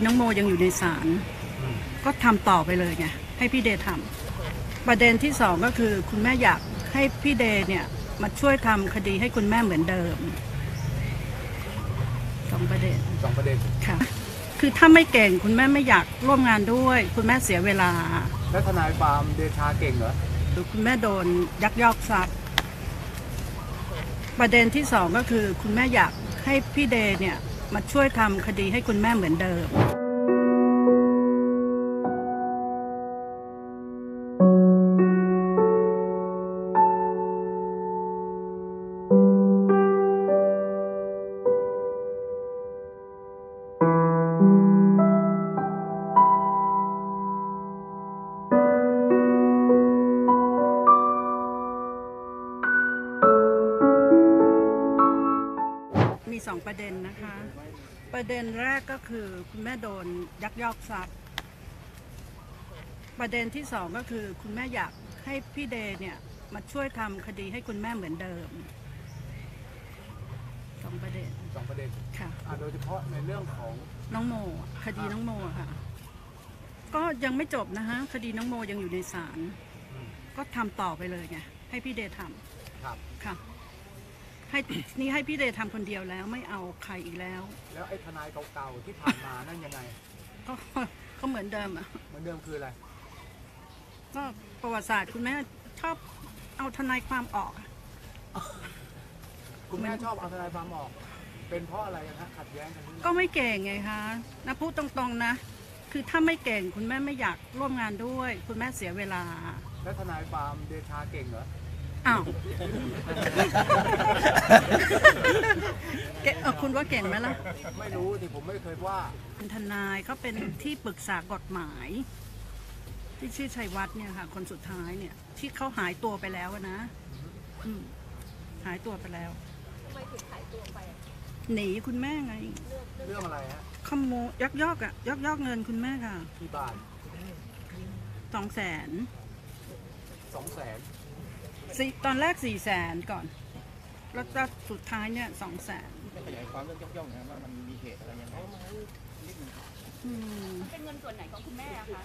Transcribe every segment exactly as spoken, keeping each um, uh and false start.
น้องโมยังอยู่ในศาลก็ทำต่อไปเลยไงให้พี่เดย์ทำประเด็นที่สองก็คือคุณแม่อยากให้พี่เดย์เนี่ยมาช่วยทำคดีให้คุณแม่เหมือนเดิมสองประเด็นสองประเด็นค่ะคือถ้าไม่เก่งคุณแม่ไม่อยากร่วมงานด้วยคุณแม่เสียเวลาแล้วทนายความเดชาเก่งเหรอหรือคุณแม่โดนยักยอกทรัพย์ประเด็นที่สองก็คือคุณแม่อยากให้พี่เดย์เนี่ยมาช่วยทำคดีให้คุณแม่เหมือนเดิมมีสองประเด็นนะคะประเด็นแรกก็คือคุณแม่โดนยักยอกทรัพย์ประเด็นที่สองก็คือคุณแม่อยากให้พี่เดย์เนี่ยมาช่วยทำคดีให้คุณแม่เหมือนเดิมสองประเด็นสองประเด็นค่ะโดยเฉพาะในเรื่องของน้องโมคดีน้องโมค่ะก็ยังไม่จบนะฮะคดีน้องโมยังอยู่ในศาลก็ทำต่อไปเลยไงให้พี่เดย์ทำครับค่ะให้นี่ให้พี่เดย์ทำคนเดียวแล้วไม่เอาใครอีกแล้วแล้วไอ้ทนายเก่าๆที่ผ่านมานั่นยังไงก็ก็เหมือนเดิมอ่ะเหมือนเดิมคืออะไรก็ประวัติศาสตร์คุณแม่ชอบเอาทนายความออกคุณแม่ชอบเอาทนายความออกเป็นเพราะอะไรกันฮะขัดแย้งกันก็ไม่เก่งไงคะนะพูดตรงๆนะคือถ้าไม่เก่งคุณแม่ไม่อยากร่วมงานด้วยคุณแม่เสียเวลาแล้วทนายความเดชาเก่งเหรออ้าวเออคุณว่าเก่งไหมล่ะไม่รู้ที่ผมไม่เคยว่าเป็นทนายเขาเป็นที่ปรึกษากฎหมายที่ชื่อชัยวัฒน์เนี่ยค่ะคนสุดท้ายเนี่ยที่เขาหายตัวไปแล้วนะอืมหายตัวไปแล้วทำไมถึงหายตัวไปหนีคุณแม่ไงเรื่องอะไรฮะขโมยยักยอกอะยักยอกเงินคุณแม่ค่ะกี่บาทสองแสนสองแสนสี่ตอนแรกสี่แสนก่อนแล้วก็สุดท้ายเนี่ยสองแสนขยายความเรื่องยักยอกนะครับว่ามันมีเหตุอะไรยังไงเป็นเงินส่วนไหนของคุณแม่คะ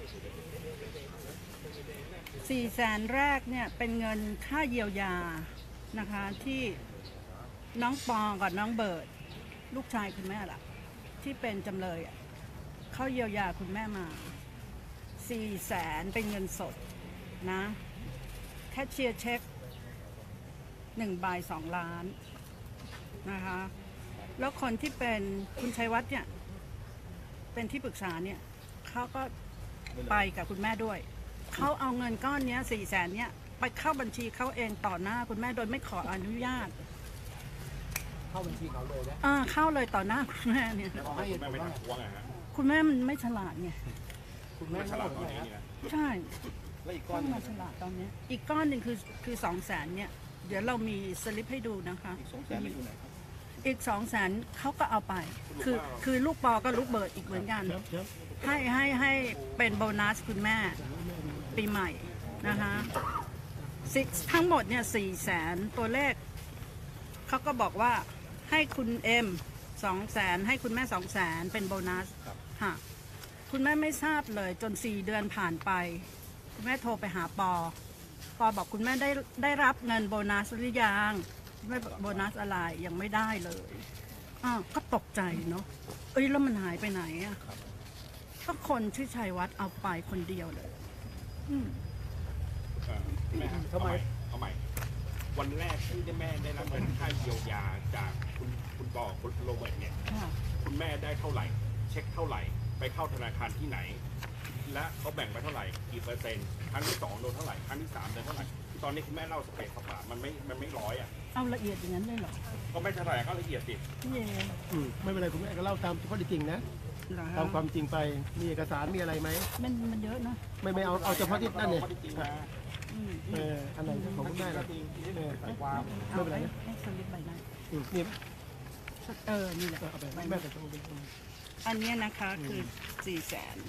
สี่แสนแรกเนี่ยเป็นเงินค่าเยียวยานะคะที่น้องปอกับน้องเบิร์ดลูกชายคุณแม่ล่ะที่เป็นจำเลยเขาเยียวยาคุณแม่มาสี่แสนเป็นเงินสดนะแคชเชียร์เช็คหนึ่งใบสองล้านนะคะแล้วคนที่เป็นคุณชัยวัฒน์เนี่ยเป็นที่ปรึกษาเนี่ยเขาก็ไปกับคุณแม่ด้วยเขาเอาเงินก้อนนี้สี่แสนเนี่ยไปเข้าบัญชีเขาเองต่อหน้าคุณแม่โดยไม่ขออนุญาตเข้าบัญชีเขาเลยนะอ่าเข้าเลยต่อหน้าคุณแม่เนี่ยให้เห็นไหมคุณแม่มันไม่ฉลาดไงคุณแม่ฉลาดไงใช่แล้วอีกก้อนมาฉลาดตอนนี้อีกก้อนหนึ่งคือคือสองแสนเนี่ยเดี๋ยวเรามีสลิปให้ดูนะคะอีกสองแสนอยู่ไหนครับอีกสองแสนเขาก็เอาไปคือคือลูกปอก็ลูกเบิร์ดอีกเหมือนกันให้ให้ให้เป็นโบนัสคุณแม่ปีใหม่นะคะทั้งหมดเนี่ยสี่แสนตัวเลขเขาก็บอกว่าให้คุณเอ็มสองแสนให้คุณแม่สองแสนเป็นโบนัสค่ะคุณแม่ไม่ทราบเลยจนสี่เดือนผ่านไปคุณแม่โทรไปหาปอปอบอกคุณแม่ได้ได้รับเงินโบนัสหรือยังไม่โบนัสอะไรยังไม่ได้เลยอ้าวก็ตกใจเนาะเอ้ยแล้วมันหายไปไหนอ่ะก็คนชื่อชัยวัฒน์เอาไปคนเดียวเลยอืมแม่ทำไมเอาใหม่วันแรกที่แม่ได้รับเงินค่าเยียวยาจากคุณคุณปอคุณโรเบิร์ตเนี่ยคุณแม่ได้เท่าไหร่เช็คเท่าไหร่ไปเข้าธนาคารที่ไหนและเขาแบ่งไปเท่าไหร่กี่เปอร์เซ็นต์ครั้งที่สองโดนเท่าไหร่ครั้งที่สามโดนเท่าไหร่ตอนนี้คุณแม่เล่าสเปซสปามันไม่มันไม่ร้อยอ่ะเอาละเอียดอย่างนั้นเลยเหรอก็ไม่เท่าไหร่ก็ละเอียดสิไม่เป็นไรคุณแม่ก็เล่าตามข้อเท็จจริงนะตามความจริงไปมีเอกสารมีอะไรไหมมันมันเยอะนะไม่ไม่เอาเอาเฉพาะที่นั่นเลยเอออันไหนของคุณแม่นะไม่เป็นไรนะให้สลิปใบนั้นนี่เออนี่แหละแม่แต่ต้องอันนี้นะคะคือสี่แสน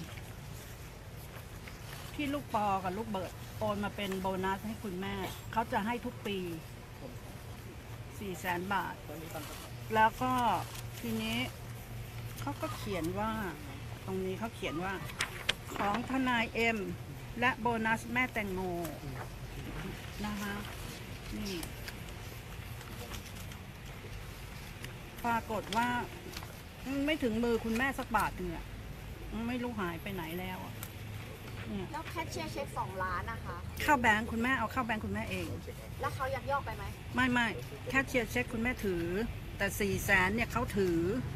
ที่ลูกปอกับลูกเบิร์ดโอนมาเป็นโบนัสให้คุณแม่เขาจะให้ทุกปีสี่แสนบาทแล้วก็ทีนี้เขาก็เขียนว่าตรงนี้เขาเขียนว่าของทนายเอ็มและโบนัสแม่แตงโมนะคะนี่ปรากฏว่าไม่ถึงมือคุณแม่สักบาทหนึ่งอะไม่รู้หายไปไหนแล้วอะเนี่ยแล้วแคชเชียร์เช็คสองล้านนะคะเข้าแบงค์คุณแม่เอาเข้าแบงค์คุณแม่เองแล้วเขายักยอกไปไหมไม่ไม่แค่เชียร์เช็คคุณแม่ถือ แต่สี่แสนเนี่ยเขาถือ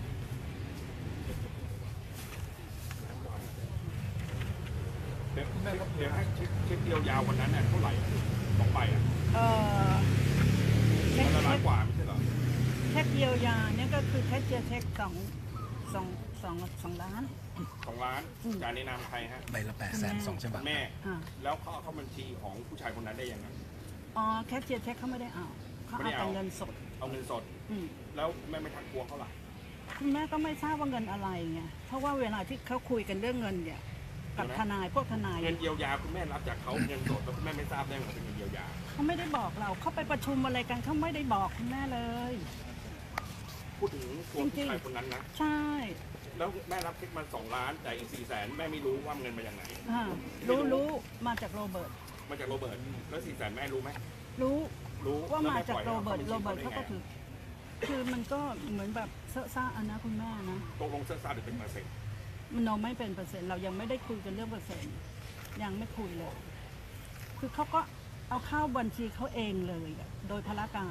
เดี๋ยวเดี๋ยวให้เช็คเช็คเดียวยาววันนั้นน่ะเท่าไหร่อะสองใบอ่ะเออเช็ควันละล้าเช็นคกว่าไม่ใช่เหรอแค่เยียวยาเนี่ยก็คือแค่เชียร์เช็คสองสองสองสองล้านสองล้านอืมจ่ายในนามใครฮะใบละแปดแสนสองฉบับแม่อ่าแล้วเขาเอาเข้าบัญชีของผู้ชายคนนั้นได้ยังไงอ๋อแค่เชียร์เช็คเขาไม่ได้เอาเขาไม่เอาได้แต่เอาเงินสดเอาเงินสดอืมแล้วแม่ไม่ทักทวงเขาหรอคุณแม่ก็ไม่ทราบว่าเงินอะไรไงเพราะว่าเวลาที่เขาคุยกันเรื่องเงินเนี่ยกับทนายพวกทนายเงินเยียวยาคุณแม่รับจากเขาเงินสดแล้วคุณแม่ไม่ทราบได้ว่าเป็นเงินเยียวยาเขาไม่ได้บอกเราเขาไปประชุมอะไรกันเขาไม่ได้บอกคุณแม่เลยพูดถึงตัวผู้ชายคนนั้นนะใช่แล้วแม่รับเช็คมาสองล้านแต่อีกสี่แสนแม่ไม่รู้ว่าเงินมาจากไหนอ่ารู้รู้มาจากโรเบิร์ตมาจากโรเบิร์ตแล้วสี่แสนแม่รู้ไหมรู้รู้ว่าแล้วมาแม่จากปล่อยโรให้เบิร์ต โรข้าเบิร์ตบัญเขาชีก็ถือ คือมันก็เหมือนแบบเซอะซ่าอันนะคุณแม่นะตกลงเสื้อซาหรือเป็นเปอร์เซ็นต์มันเราไม่เป็นเปอร์เซ็นต์เรายังไม่ได้คุยกันเรื่องเปอร์เซ็นต์ยังไม่คุยเลย คือเขาก็เอาเข้าบัญชีเขาเองเลยอะโดยพละการ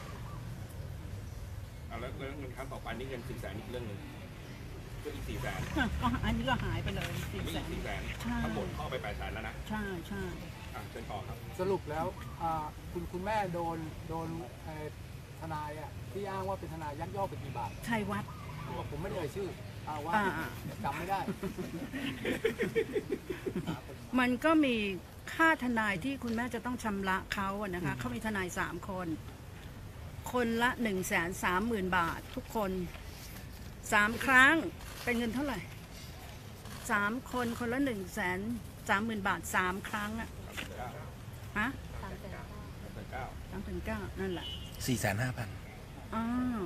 อ่ะแล้วแล้วเงินครั้งต่อไปนี่เงินสี่แสนอีกเรื่องหนึ่งก็อีกสี่แสนก็อันนี้ก็หายไปเลยสี่นี่แสอีกนสี่แสนใช่ทั้งหมดเข้าไปแปดแสนแล้วนะใช่ใช่อ่ะเชิญต่อครับสรุปแล้วอ่าคุณคุณแม่โดนโดนเอ่อทนายอ่ะที่อ้างว่าเป็นทนายยักยอกไปกี่บาทชัยวัฒน์ผมไม่ได้เอ่ยชื่ออาว่าอ่าอ่าจำไม่ได้มันก็มีค่าทนายที่คุณแม่จะต้องชำระเขาอะนะคะเขามีทนายสามคน คนละหนึ่งแสนสามหมื่นบาท ทุกคนสามครั้งเป็นเงินเท่าไหร่สามคนคนละหนึ่งแสนสามหมื่นบาทสามครั้งอะฮะสามแสนเก้าแปดเก้าสามถึงเก้านั่นแหละสี่แสนห้าพันอ๋อ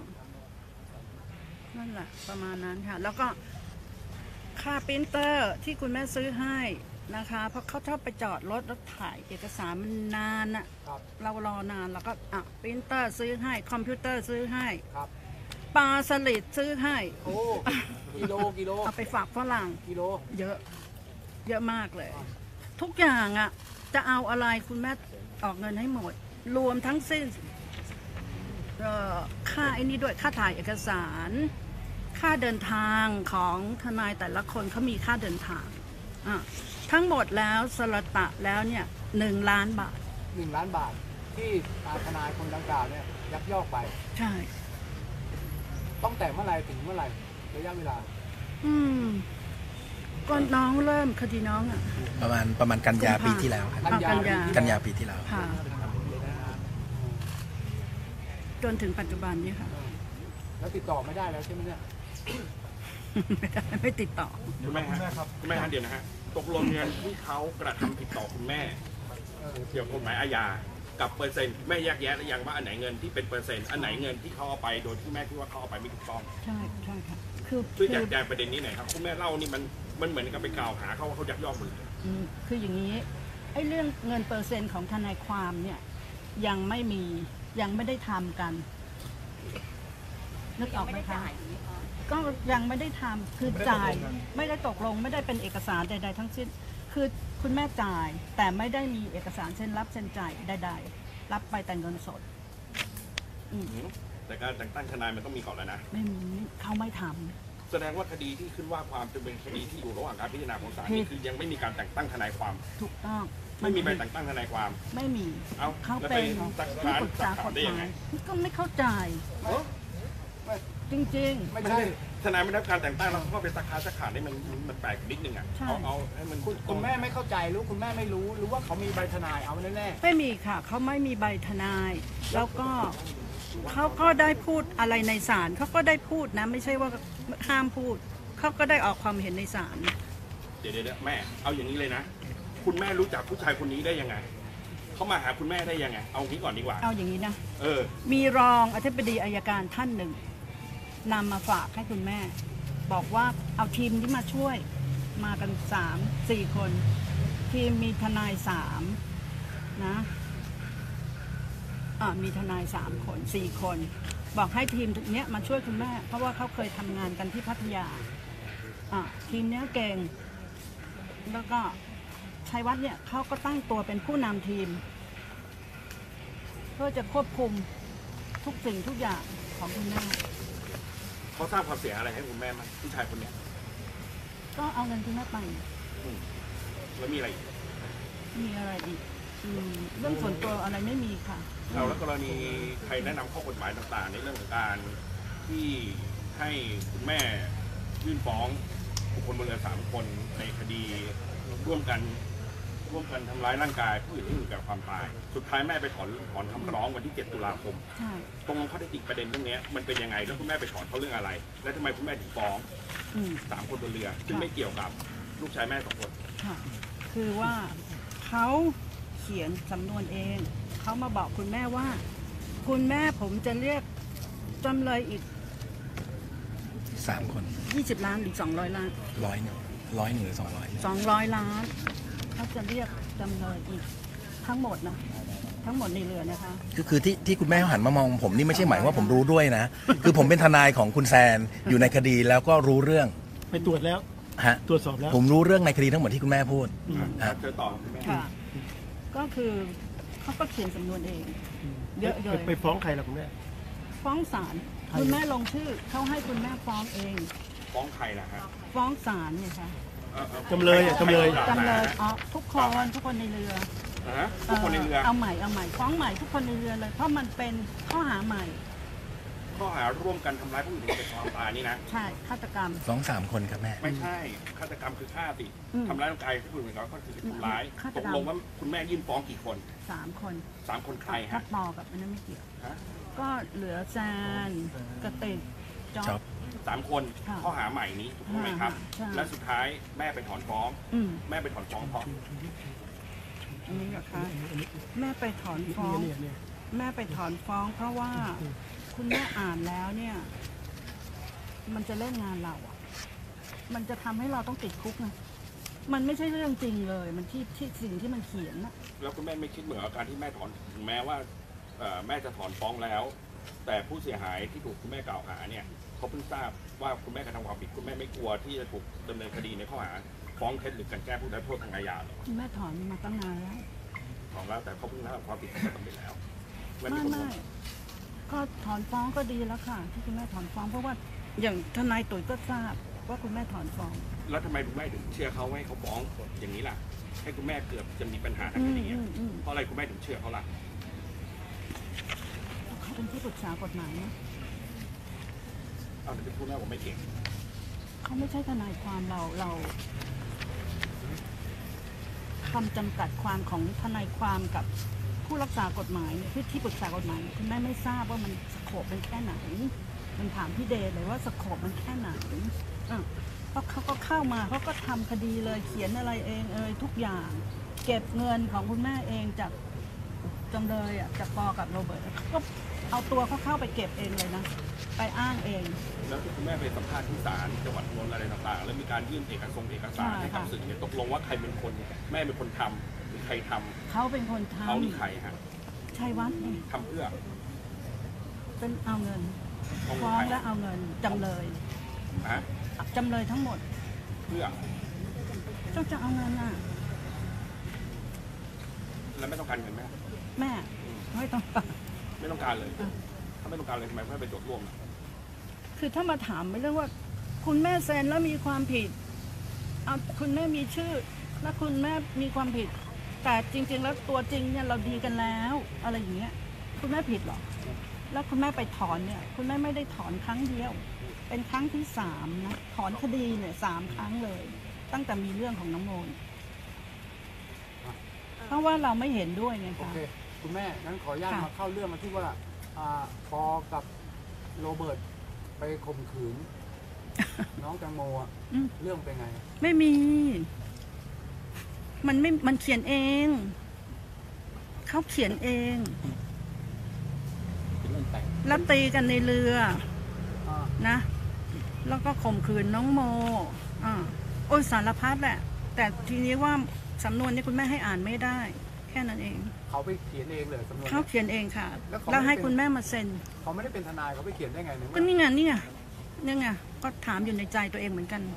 นั่นแหละประมาณนั้นค่ะ แล้วก็ค่าปรินเตอร์ที่คุณแม่ซื้อให้นะคะ เพราะเขาชอบไปจอดรถแล้วถ่ายเอกสารมันนานอะครับเรารอนานแล้วก็อ่ะปรินเตอร์ซื้อให้ คอมพิวเตอร์ซื้อให้ครับปลาสลิดซื้อให้โอ้กิโลกิโลเอาไปฝากฝรั่งกิโลเยอะ เยอะมากเลย ทุกอย่างอ่ะ จะเอาอะไรคุณแม่ออกเงินให้หมด รวมทั้งสิ้นเอ่อค่าไอ้นี่ด้วยค่าถ่ายเอกสาร ค่าเดินทางของทนายแต่ละคนเขามีค่าเดินทางอ่ะทั้งหมดแล้วสลตะแล้วเนี่ยหนึ่งล้านบาทหนึ่งล้านบาทที่อ่าทนายคนดังกล่าวเนี่ยยักยอกไปใช่ต้องแต่เมื่อไหร่ถึงเมื่อไหร่ระยะเวลาอืมก็น้องเริ่มคดีน้องอ่ะประมาณประมาณกันยาปีที่แล้วครับกันยากันยากันยาปีที่แล้วค่ะ จนถึงปัจจุบันนี้ค่ะแล้วติดต่อไม่ได้แล้วใช่ไหมเนี่ยไม่ได้ไม่ติดต่อคุณแม่ฮะคุณแม่ฮะเดี๋ยวนะฮะตกลงเงินที่เขากระทำผิดต่อคุณแม่เกี่ยวกับกฎหมายอาญากับเปอร์เซ็นต์แม่แยกแยะหรือยังว่าอันไหนเงินที่เป็นเปอร์เซ็นต์อันไหนเงินที่เขาเอาไปโดยที่แม่คิดว่าเขาเอาไปไม่ถูกต้องใช่ใช่ค่ะคือช่วยคืแจอกแจงประเด็นนี้หน่อยครับคุณแม่เล่านี่มันมันเหมือนกับไปกล่าวหาเขาว่าเขายักยอกหมดเลยอืมคืออย่างนี้ไอ้เรื่องเงินเปอร์เซ็นต์ของทนายความเนี่ยยังไม่มียังไม่ได้ทำกัน นึกอยัอง กไม่ไหมได้คะจ่ายอย่างนี้ค่ะก็ยังไม่ได้ทำคือจ่ายไม่ได้ตกลงไม่ได้เป็นเอกสารใด ๆ ทั้งสิ้น คือคุณแม่จ่าย แต่ไม่ได้มีเอกสารเซ็นรับเซ็นจ่ายใดๆรับไปแต่เงินสด อืมแต่การแต่งตั้งทนายมันต้องมีก่อนแล้วนะไม่มีเขาไม่ทำแสดงว่าคดีที่ขึ้นว่าความจะเป็นคดีที่อยู่ระหว่างการพิจารณาของศาลนี่คือยังไม่มีการแต่งตั้งทนายความถูกต้องไม่มีใบแต่งตั้งทนายความไม่มีเอ้าเขาแล้วเป็ไปนสักที่การปรึกษาสักกถามฎได้หยังมาไงยก็ไม่เข้าใจไม่จริงไม่ใช่ทนายไม่ได้รับการแต่งตั้งแล้วเขาก็ไปสักการสักขาได้มันมันแปลกนิดนึงอ่ะใช่เอาเอาให้มันคุณคุณแม่ไม่เข้าใจหรือคุณแม่ไม่รู้หรือว่าเขามีใบทนายเอาแน่ๆ ไม่มีค่ะ เขาไม่มีใบทนาย แล้วก็เขาก็ได้พูดอะไรในศาลเขาก็ได้พูดนะ ไม่ใช่ว่าห้ามพูด เขาก็ได้ออกความเห็นในศาลเดี๋ยวเดี๋ยวแม่เอาอย่างนี้เลยนะ คุณแม่รู้จักผู้ชายคนนี้ได้ยังไงเขามาหาคุณแม่ได้ยังไงเอางี้ก่อนดีกว่าเอาอย่างนี้นะเออมีรองอธิบดีอายการท่านหนึ่งนำมาฝากให้คุณแม่บอกว่าเอาทีมที่มาช่วยมากันสามสี่คน ทีมมีทนายสามนะอ่ามีทนายสามคนสี่คน บอกให้ทีมเนี้ยมาช่วยคุณแม่ เพราะว่าเขาเคยทำงานกันที่พัทยาอ่าทีมเนี้ยเก่ง แล้วก็ชัยวัฒน์เนี่ยเขาก็ตั้งตัวเป็นผู้นำทีม เพื่อจะควบคุมทุกสิ่งทุกอย่างของคุณแม่เขาสร้างความเสียหายอะไรให้คุณแม่มั้ยผู้ชายคนเนี้ยก็เอาเงินคุณแม่ไปแล้วมีอะไรอีกมีอะไรอีกอืมเรื่องส่วนตัวอะไรไม่มีค่ะเราแล้วกรณีใครแนะนำข้อกฎหมายต่างๆ ในเรื่องของการที่ให้คุณแม่ยื่นฟ้องบุคคลบนเรือสามคนในคดีร่วมกันร่วมกันทำร้ายร่างกายผู้อื่นที่ถึงแก่ความตาย สุดท้ายแม่ไปถอนถอนคำร้องวันที่เจ็ดตุลาคมใช่ตรงข้อเท็จจริงประเด็นเรื่องนี้มันเป็นยังไงแล้วคุณแม่ไปถอนเขาเรื่องอะไร และทำไมคุณแม่ถึงฟ้องอืมสามคนบนเรือซึ่งไม่เกี่ยวกับลูกชายแม่สองคนค่ะ คือว่าเขาเขียนสำนวนเอง เขามาบอกคุณแม่ว่า คุณแม่ผมจะเรียกจำเลยอีกสามคนยี่สิบล้านหรือสองร้อยล้านร้อยหนึ่งร้อยหนึ่งหรือสองร้อยสองร้อยล้านเขาจะเรียกจำเลยอีกทั้งหมดนะทั้งหมดในเรือนะคะก็คือที่ที่คุณแม่เขาหันมามองผมนี่ไม่ใช่หมายว่าผมรู้ด้วยนะ คือผมเป็นทนายของคุณแซนอยู่ในคดีแล้วก็รู้เรื่องไปตรวจแล้วฮะตรวจสอบแล้วผมรู้เรื่องในคดีทั้งหมดที่คุณแม่พูดครับเจอต่อคุณแม่ค่ะ ก็คือเขาก็เขียนสำนวนเอง เยอะเลยไปฟ้องใครล่ะคุณแม่ฟ้องศาลใครคุณแม่ลงชื่อเขาให้คุณแม่ฟ้องเองฟ้องใครนะฮะฟ้องศาลเนี่ยค่ะอ่ออ่อจำเลยอ่ะจำเลยจำเลยอ๋อทุกคนทุกคนในเรืออ่าฮะทุกคนในเรือเอาใหม่เอาใหม่ฟ้องใหม่ทุกคนในเรือเลย เพราะมันเป็นข้อหาใหม่ข้อหาร่วมกันทำร้ายผู้อื่นถึงแก่ความตายนี่นะใช่ฆาตกรรมสองสามคนครับแม่ไม่ใช่ฆาตกรรมคือฆ่าสิอืมทำร้ายร่างกายผู้อื่นแล้วก็คือทำร้ายฆาตตกกรรมลงว่าคุณแม่ยื่นฟ้องกี่คนสามคนสามคนใครถ้าฮะปอกับอันนั้นไม่เกี่ยวฮะก็เหลือแซนกระติกจ๊จ๊ออบบสามคนค่ะข้อหาใหม่นี้ถูกต้องไหมครับใช่และสุดท้ายแม่ไปถอนฟ้องอืมแม่ไปถอนฟ้องเพราะอันนี้นะคะแม่ไปถอนฟ้องเนี่ยเนี่ยแม่ไปถอนฟ้อง เพราะว่าคุณแม่อ่านแล้วเนี่ย มันจะเล่นงานเราอ่ะ มันจะทำให้เราต้องติดคุกนะมันไม่ใช่เรื่องจริงเลย มันที่ที่สิ่งที่มันเขียนนะแล้วคุณแม่ไม่คิดเหมือนกับการที่แม่ถอนถึงแม้ว่าเอ่อแม่จะถอนฟ้องแล้ว แต่ผู้เสียหายที่ถูกคุณแม่กล่าวหาเนี่ยเขาเพิ่งทราบว่าคุณแม่กระทำความผิดคุณแม่ไม่กลัวที่จะถูกดำเนินคดีในข้อหาฟ้องเท็จหรือกลั่นแกล้งผู้ได้โทษทางอาญาหรอคุณแม่ถอนมาตั้งนานแล้วถอนแล้วแต่เขาเพิ่งทราบความผิดเขาก็สำเร็จแล้วแม่ไม่คนไม่ก็ถอนฟ้องก็ดีแล้วค่ะ ที่คุณแม่ถอนฟ้อง เพราะว่าอย่างทนายตุ๋ยก็ทราบว่าคุณแม่ถอนฟ้องแล้วทำไมคุณแม่ถึงเชื่อเขาให้เขาฟ้องอย่างนี้ล่ะ ให้คุณแม่เกือบจะมีปัญหาทางอืคมดีอือะมอืมเพราะอะไรคุณแม่ถึงเชื่อเขาล่ะเขาเป็นที่ปรึกษากฎหมายนะเอาแต่พูดแม่ผมไม่เก่งเขาไม่ใช่ทนายความเราเราคำจำกัดความของทนายความกับผู้รักษากฎหมายที่ที่ปรึกษากฎหมายคุณแม่ไม่ทราบว่ามันสโคปเป็นแค่ไหน มันถามพี่เดชเลยว่าสโคปมันแค่ไหนอ่ะเพราะเขาก็เข้ามาเขาก็ทำคดีเลยเขียนอะไรเองเอ่ยทุกอย่าง เก็บเงินของคุณแม่เองจากจำเลยอ่ะจากปอกับโรเบิร์ตเขาก็เอาตัวเขาเข้าไปเก็บเองเลยนะไปอ้างเองแล้วที่คุณแม่ไปสัมภาษณ์ที่ศาลจังหวัดนนท์อะไรต่างๆ แล้วมีการยื่นเอกสารเอกสารให้กับสื่อเนี่ยตกลงว่าใครเป็นคนแม่เป็นคนทำหรือใครทำเขาเป็นคนทเขาหรือใครฮะำชัยวัฒน์นี่ทำเพื่อเป็นเอาเงินของฟ้องใครและเอาเงินจำเลยฮะจำเลยทั้งหมดเพื่อเจ้าจะเอาเงินน่ะแล้วไม่ต้องการเงินไหมแม่ไม่ต้องการไม่ต้องการเลยถ้าไม่ต้องการเลยทำไมไม่ไปจดร่วมล่ะคือถ้ามาถามไม่เรื่องว่า คุณแม่เซ็นแล้วมีความผิดเอาคุณแม่มีชื่อ แล้วคุณแม่มีความผิด แต่จริง ๆ แล้วตัวจริงเนี่ยเราดีกันแล้ว อะไรอย่างเงี้ย คุณแม่ผิดเหรอ แล้วคุณแม่ไปถอนเนี่ย คุณแม่ไม่ได้ถอนครั้งเดียว เป็นครั้งที่สามนะถอนคดีเนี่ยสามครั้งเลย ตั้งแต่มีเรื่องของน้องโมนเพราะว่าเราไม่เห็นด้วยไงโอคะเค คุณแม่ งั้นขออนุญาตค่ะมาเข้าเรื่องมาที่ว่าอ่าปอกับโรเบิร์ตไปข่มขืน น้องแตงโมอะอืมเรื่องเป็นไงไม่มี มันไม่ มันเขียนเอง เขาเขียนเอง แล้วตีกันในเรืออ่านะแล้วก็ข่มขืนน้องโมอ่าโอ้ยสารพัดแหละ แต่ทีนี้ว่าสำนวนนี้คุณแม่ให้อ่านไม่ได้ แค่นั้นเองเขาไปเขียนเองเลยสำนวนเขาเขียนเองค่ะแล้วเขาแล้วให้ไม่เป็นคุณแม่มาเซ็นเขาไม่ได้เป็นทนายเขาไปเขียนได้ไงเนี่ยก็นี่ไงนี่ไงนี่ไงก็ถามอยู่ในใจตัวเองเหมือนกัน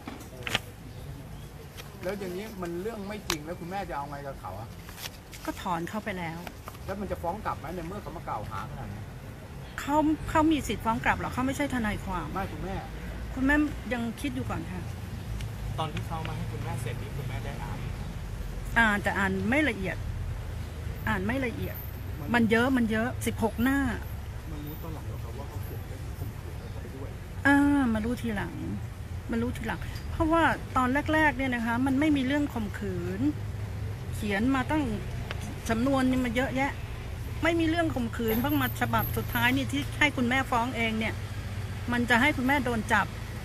แล้วอย่างนี้มันเรื่องไม่จริงแล้วคุณแม่จะเอาไงกับเขาอะก็ถอนเขาไปแล้วแล้วมันจะฟ้องกลับไหมในเมื่อเขามากล่าวหาขนาดนี้เขาเขามีสิทธิ์ฟ้องกลับหรอกเขาไม่ใช่ทนายความไม่คุณแม่คุณแม่ยังคิดอยู่ก่อนค่ะตอนที่เขามาให้คุณแม่เสร็จนี้คุณแม่ได้อ่านอ่านแต่อ่านไม่ละเอียด อ่านไม่ละเอียด มันเยอะมันเยอะสิบหกหน้ามันรู้ตอนหลังแล้วครับว่าเขาเขียนเป็นข่มขืนเขาไปด้วยอ่ามารู้ทีหลังมารู้ทีหลัง เพราะว่าตอนแรกๆเนี่ยนะคะ มันไม่มีเรื่องข่มขืน เขียนมาตั้งสำนวนนี่มาเยอะแยะ ไม่มีเรื่องข่มขืนเพิ่งมาฉบับสุดท้ายนี่ที่ให้คุณแม่ฟ้องเองเนี่ย มันจะให้คุณแม่โดนจับ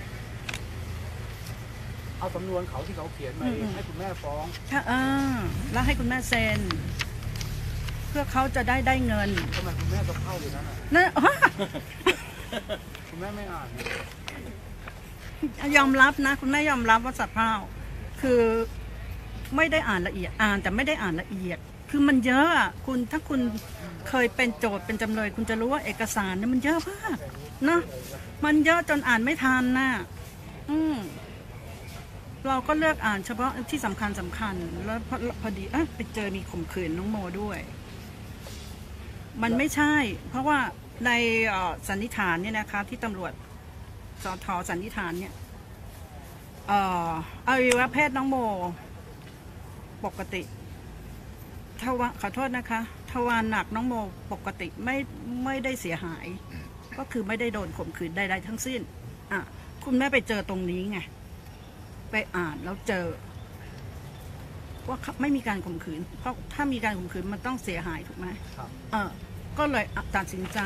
เอาสำนวนเขาที่เขาเขียนมาอืมให้คุณแม่ฟ้องค่ะอ่าแล้วให้คุณแม่เซ็น เพื่อเขาจะได้ได้เงินทำไมคุณแม่ต้องเข้าอยู่นั้นอะนั่นคุณแม่ไม่อ่านเนี่ยยอมรับนะ คุณแม่ยอมรับว่าสับเพร่าคือไม่ได้อ่านละเอียดอ่านแต่ไม่ได้อ่านละเอียด คือมันเยอะอะคุณถ้าคุณเคยเป็นโจทย์เป็นจำเลย คุณจะรู้ว่าเอกสารเนี่ยมันเยอะมากนะมันเยอะจนอ่านไม่ทันน่ะอืมเราก็เลือกอ่านเฉพาะที่สำคัญสำคัญแล้วพอพอดีเอะไปเจอมีข่มขืนน้องโมด้วย มันไม่ใช่ เพราะว่าในเอ่อสันนิษฐานเนี่ยนะคะ ที่ตำรวจสทสันนิษฐานเนี่ยเอ่ออวัยวะเพศน้องโมปกติทวารขอโทษนะคะทวารหนักน้องโมปกติไม่ไม่ได้เสียหาย ก็คือไม่ได้โดนข่มขืนใดๆทั้งสิ้นอ่ะคุณแม่ไปเจอตรงนี้ไงไปอ่านแล้วเจอ ว่าไม่มีการข่มขืน เพราะถ้ามีการข่มขืนมันต้องเสียหายถูกไหมครับเออก็เลยตัดสินใจ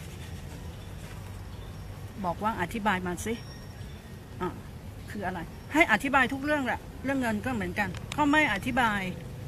บอกว่าอธิบายมาสิอ่ะคืออะไร ให้อธิบายทุกเรื่องแหละ เรื่องเงินก็เหมือนกัน ก็ไม่อธิบาย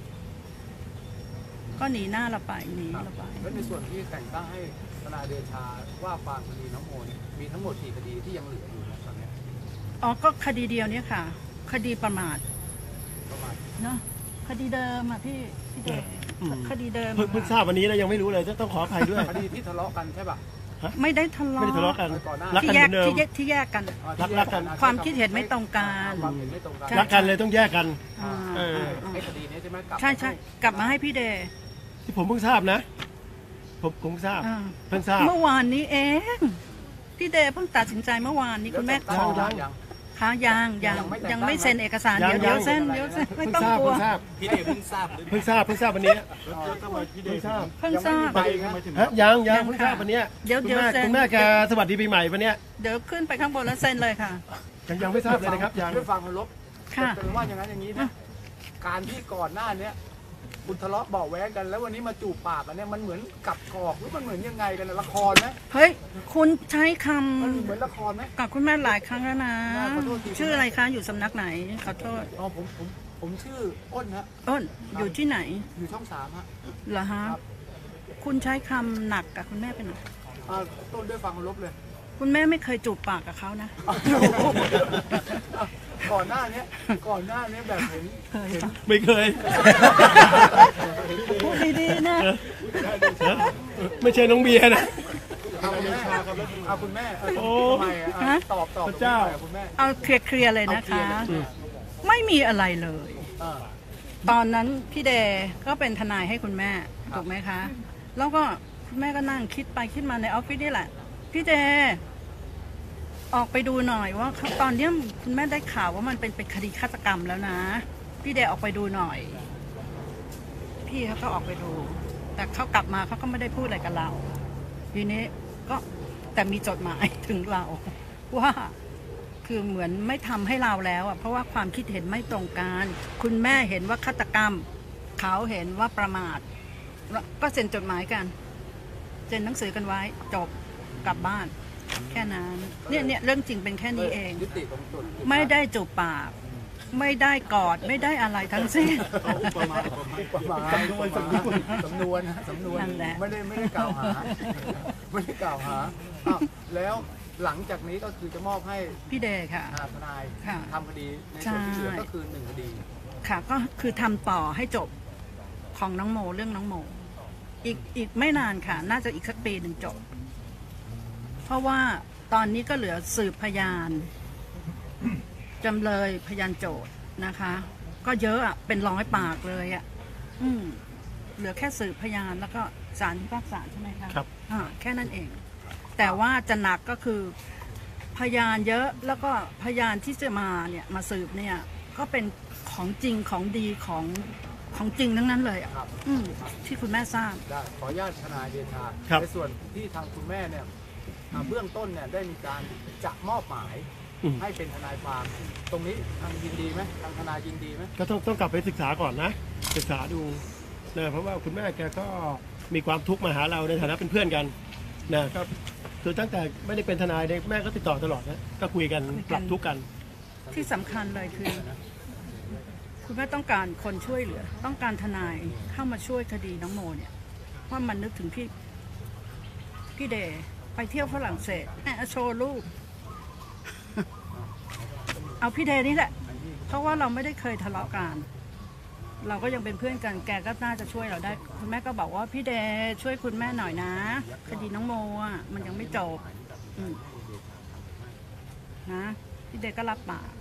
ก็หนีหน้าเราไปหนีครับเราไปแล้วในส่วนที่แต่งตั้งให้ทนายเดชาว่าความคดีน้องโมเนี่ยมีทั้งหมดกี่คดีที่ยังเหลืออยู่นะตอนเนี้ยอ๋อก็คดีเดียวเนี่ยค่ะ คดีประมาทประมาณเนาะคดีเดิมอ่ะพี่พี่เดชคดีเดิมเพิ่งเพิ่งทราบวันนี้นะยังไม่รู้เลยต้องขออภัยด้วยคดีที่ทะเลาะกันใช่ป่ะไม่ได้ทะเลาะไม่ได้ทะเลาะกันก่อนหน้ารักที่กันแยเหมืกอนเดิมที่แยกที่แยกกันอ่รักรักกันความคิดเห็นไม่ตรงกันความเห็นไม่ตรงกันใช่รักกันเลยต้องแยกกันอ่าเอออ่าไอ้คดีนี้ใช่ไหมกลับใช่ใช่กลับมาให้พี่เดชที่ผมเพิ่งทราบนะ ผมผมเพิ่งทราบอ่าเพิ่งทราบเมื่อวานนี้เอง พี่เดชเพิ่งตัดสินใจเมื่อวานนี้คุณแม่ขอยังยังค้ายางยังยังไม่เซ็นเอกสารยังเดี๋ยวเดี๋ยวยังเซ็นเดี๋ยวเซ็นไม่เพิ่งต้องทราบกลัวเพิ่งทราบพี่เดชเพิ่งทราบหรือเพิ่งทราบเพิ่งทราบวันนี้แล้วทำไมพี่เดเพิ่ชงทราบเพิ่งทราบไปนะฮะยังยังยังเพิ่งค่ะทราบวันเนี้ยเดี๋ยวคุณเดี๋ยวแม่เซ็นคุณแม่แกสวัสดีปีใหม่วันเนี้ยเดี๋ยวขึ้นไปข้างบนแล้วเซ็นเลยค่ะยังยังไม่ทราบเลยนะครับยังด้วยฟังเคารพค่ะเป็นว่าอย่างนั้นอย่างนี้นะการที่ก่อนหน้าเนี้ยคุณทะเลาะเบาะแว้งกัน แล้ววันนี้มาจูบปากกันเนี่ยมันเหมือนกับกอกหรือมันเหมือนยังไงกันนะละครไหมเฮ้ยคุณใช้คมันเหมือนละครไหมำกับคุณแม่หลายครั้งแล้วนะขอโทษทีชื่ออะไรคะอยู่สำนักไหนขอโทษอ๋อผมผมผมชื่ออ้นฮะอ้นอยู่ที่ไหนอยู่ช่องสามฮะเหรอฮะครับคุณใช้คำหนักกับคุณแม่เป็นไงอ่าต้นด้วยฟังเคารพเลยคุณแม่ไม่เคยจูบปากกับเขานะก่อนหน้าเนี้ยก่อนหน้าเนี้ยแบบเห็นเห็นไม่เคยพูดดีๆนะไม่ใช่น้องเบียร์นะเอาคุณแม่เอาคุณแม่เออโอ้ทำไมอ่ะอ่ะตอบตอบพระเจ้าตรงนี้หน่อยคุณแม่เอาเคลียร์ๆเลยนะคะเอาเคลียร์เลยไม่มีอะไรเลยอ่าตอนนั้นพี่เดก็เป็นทนายให้คุณแม่ถูกไหมคะ แล้วก็คุณแม่ก็นั่งคิดไปคิดมาในออฟฟิศนี่แหละ พี่เดออกไปดูหน่อยว่าตอนนี้คุณแม่ได้ข่าวว่ามันเป็นเป็นคดีฆาตกรรมแล้วนะ พี่เดออกไปดูหน่อย พี่เขาก็ออกไปดู แต่เขากลับมาเขาก็ไม่ได้พูดอะไรกับเรา ทีนี้ก็แต่มีจดหมายถึงเรา ว่าคือเหมือนไม่ทำให้เราแล้วอ่ะเพราะว่าความคิดเห็นไม่ตรงกันคุณแม่เห็นว่าฆาตกรรม เขาเห็นว่าประมาทแล้วก็เซ็นจดหมายกันเซ็นหนังสือกันไว้จบกลับบ้าน แค่นั้นเนี่ยเนี่ยเรื่องจริงเป็นแค่นี้เองยุติตรงจุดไม่ได้จูบปาก ไม่ได้กอดไม่ได้อะไรทั้งสิ้นประมาณประมาณสำนวนสำนวนสำนวนนะสำนวนนั่นแหละไม่ได้ไม่ได้กล่าวหา ไม่ได้กล่าวหาอ้าวแล้วหลังจากนี้ก็คือจะมอบให้พี่เดย์ค่ะอ่าทนายค่ะทำคดีในส่วนที่เหลือใช่ก็คือหนึ่งคดีค่ะก็คือทำต่อให้จบของน้องโมเรื่องน้องโม อีกอีกไม่นานค่ะ น่าจะอีกสักปีหนึ่งจบ เพราะว่าตอนนี้ก็เหลือสืบพยานจำเลยพยานโจทย์นะคะ ก็เยอะอะเป็นร้อยปากเลยอะอืมเหลือแค่สืบพยานแล้วก็ศาลพิพากษาใช่ไหมคะครับอ่าแค่นั้นเอง แต่ว่าจะหนักก็คือพยานเยอะแล้วก็พยานที่จะมาเนี่ยมาสืบเนี่ยก็เป็นของจริงของดีของของจริงทั้งนั้นเลยอ่ะครับอืมที่คุณแม่ทราบได้ขออนุญาตทนายเดชาครับในส่วนที่ทางคุณแม่เนี่ยอ่าเบื้องต้นเนี่ยได้มีการจะมอบหมายอืมให้เป็นทนายความตรงนี้ทางยินดีไหมทางทนายยินดีไหมก็ต้องต้องกลับไปศึกษาก่อนนะศึกษาดูนะเพราะว่าคุณแม่แกก็มีความทุกข์มาหาเราในฐานะเป็นเพื่อนกันนะครับคือตั้งแต่ไม่ได้เป็นทนายเนี่ยแม่ก็ติดต่อตลอดนะก็คุยกันคุยกันปรับทุกข์กันที่สำคัญเลยคือ คุณแม่ต้องการคนช่วยเหลือ ต้องการทนายเข้ามาช่วยคดีน้องโมเนี่ยเพราะมันนึกถึงพี่พี่เดย์ไปเที่ยวฝรั่งเศสแม่โชว์รูป เอาพี่เดย์นี่แหละ เพราะว่าเราไม่ได้เคยทะเลาะกัน เราก็ยังเป็นเพื่อนกัน แกก็น่าจะช่วยเราได้ คุณแม่ก็บอกว่าพี่เดย์ช่วยคุณแม่หน่อยนะ คดีน้องโมอ่ะมันยังไม่จบอืมนะพี่เดย์ก็รับปาก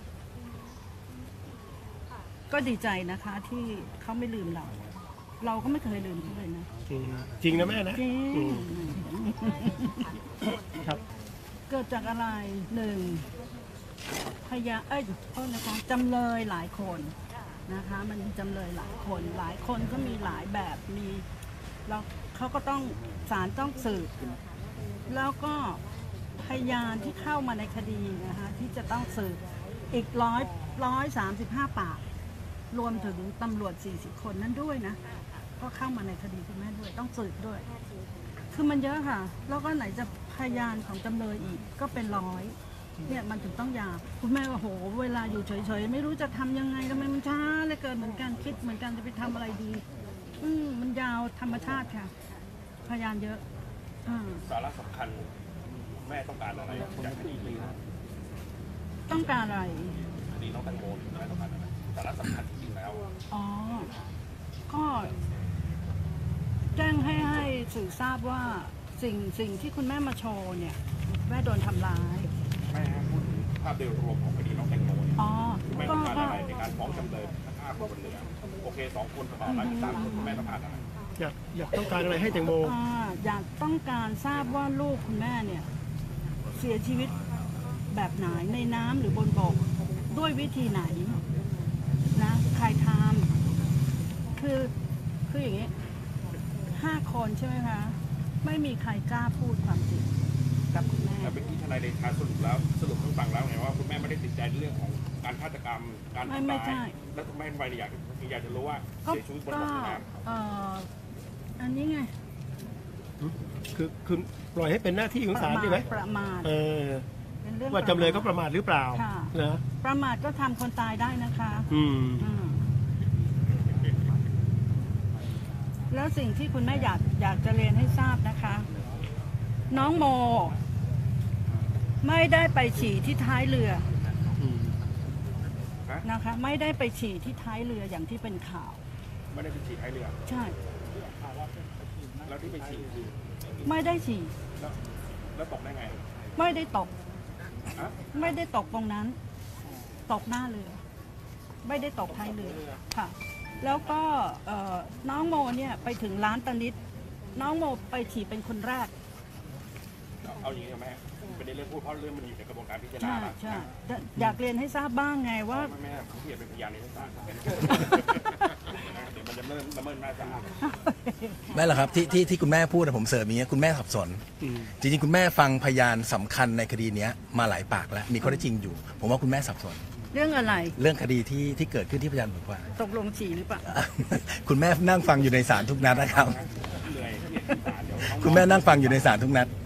ก็ดีใจนะคะที่เขาไม่ลืมเรา เราก็ไม่เคยลืมเขาเลยนะอืมจริงนะแม่นะจริอืงมครับเกิดจากอะไรหนึ่งพยาเอ้ยโทษนะคะจำเลยหลายคนนะคะ มันมีจำเลยหลายคน หลายคนก็มีหลายแบบมีแล้วเขาก็ต้องศาลต้องสืบแล้วก็พยานที่เข้ามาในคดีนะคะที่จะต้องสืบอีกร้อยร้อยสามสิบห้าปาก รวมถึงตำรวจสี่สิบคนนั้นด้วยนะก็เข้ามาในคดีคุณแม่ด้วยต้องสืบด้วย คือมันเยอะค่ะ แล้วก็ไหนจะพยานของจำเลยอีกก็เป็นร้อยเนี่ยมันถึงต้องยาวคุณแม่ก็โหเวลาอยู่เฉยๆไม่รู้จะทำยังไงทำไมมันช้าเหลือเกินเหมือนกันคิดเหมือนกันจะไปทำอะไรดี อืมมันยาวธรรมชาติค่ะ พยานเยอะอ่าสาระสำคัญแม่ต้องการอะไรจากคดีนี้ต้องการอะไรคดีน้องแตงโมแม่ต้องการอะไรสาระสำคัญจริงๆแล้วอ๋อ ก็แจ้งให้ให้สื่อทราบว่าสิ่งสิ่งที่คุณแม่มาโชว์เนี่ยแม่โดนทำร้ายแม่พูดถึงภาพโดยรวมของคดีน้องแตงโมเนี่ยอ๋อแม่ก็ต้องการก็อะไรในการฟ้องจำเลยทั้งห้าคนบนเรือโอเคสองคนต่อแล้วอีกสามคนแม่ต้องการอะไรอยากอยากต้องการอะไรให้แตงโมอ่าอยากต้องการทราบว่าลูกคุณแม่เนี่ย เสียชีวิตแบบไหนในน้ำหรือบนบกด้วยวิธีไหนนะใครทำคือคืออย่างนี้ห้าคนใช่ไหมคะ ไม่มีใครกล้าพูดความจริงกับคุณแม่แต่เมื่อกี้ทนายเดชาสรุปแล้วสรุปให้ฟังแล้วไงว่าคุณแม่ไม่ได้ติดใจในเรื่องของการฆาตกรรมการไม่ทำไม่ร้ายใช่แล้วทำไมทำไมอยากอยากจะรู้ว่าก็เสียชีวิตบนก็บกน้เอ่ออันนี้ไงคือคือปล่อยให้เป็นหน้าที่ของศาลดีไหมประมาทเออเป็นเรื่องว่าจำเลยก็ประมาทหรือเปล่าค่ะนะประมาทก็ทำคนตายได้นะคะอืมอืมแล้วสิ่งที่คุณแม่อยากอยากจะเรียนให้ทราบนะคะ น้องโม ไม่ได้ไปฉี่ที่ท้ายเรืออืมนะคะ ไม่ได้ไปฉี่ที่ท้ายเรืออย่างที่เป็นข่าวำไม่ได้ไปฉีดท้ายเรือใช่แล้วที่ไปฉีดคือไม่ได้ฉี่แล้วแล้วตกได้ไงไม่ได้ตกอะไม่ได้ตกตรงนั้น ตกหน้าเรือ ไม่ได้ตกท้ายเรือค่ะ แล้วก็เอ่อน้องโมเนี่ยไปถึงร้านตานิด น้องโมไปฉี่เป็นคนแรกเอาอย่างนี้ใช่ไหมเป็นเรื่องพูดเพราะเรื่องมันอยู่ในกระบวนการพิจารณาใช่แล้วใช่อยากเรียนให้ทราบบ้างไงว่าไม่ไม่ผมเพียรเป็นพยานในชั้นศาลเป็นเดี๋ยวมันจะเมินละเมินหน้าศาลนั่นแหละครับที่ที่ที่คุณแม่พูดอะผมเสริมอย่างเงี้ยคุณแม่สับสนอืมจริงๆคุณแม่ฟังพยานสำคัญในคดีเนี้ยมาหลายปากแล้วมีข้อเท็จจริงอยู่ ผมว่าคุณแม่สับสนเรื่องอะไรเรื่องคดีที่ที่เกิดขึ้นที่พยานบอกว่าตกลงฉี่หรือเปล่าคุณแม่นั่งฟังอยู่ในศาลทุกนัดนะครับเหนื่อยเพียรที่ศาลเดี๋ยวคุณแม่นั่งฟังอยู่ในศาลทุกนัด